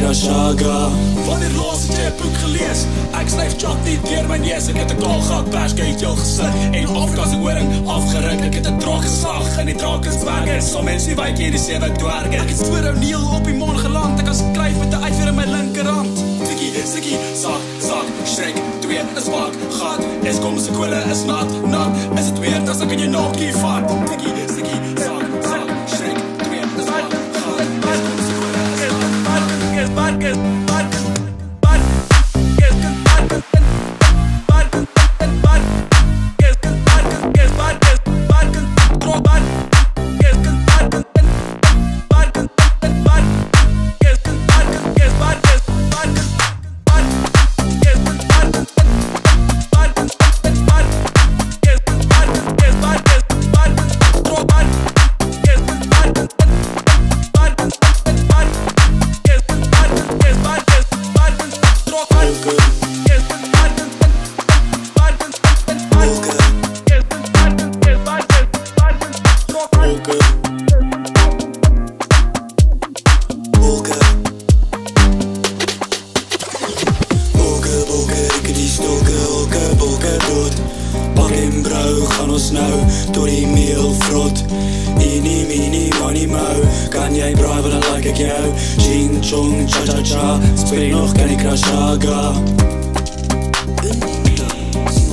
krashaga. Wanneer laas het jy 'n boek gelees? Ek snyf chok nie deur my neus. Ek het 'n kaalgat perske uit jou gesit en Afrikaans horing afgeruk. Ek het 'n draak geslag in die drakensberge. Sommige mense nie weet jy die 7 dwerge. Ek het voor O'Neil op die maan geland. Ek kan skryf met 'n uitveer in my linkerhand. Tikkie, sikkie, sak, strek, 2 is pak, gat. Es kom se kolle is nat. Is dit weer as ek in jou naamkie vat? Tikkie, sikkie, sak, strek, 2 is pak, gat. Es kom se kolle is nat. Speel nog, ken ik krashaga.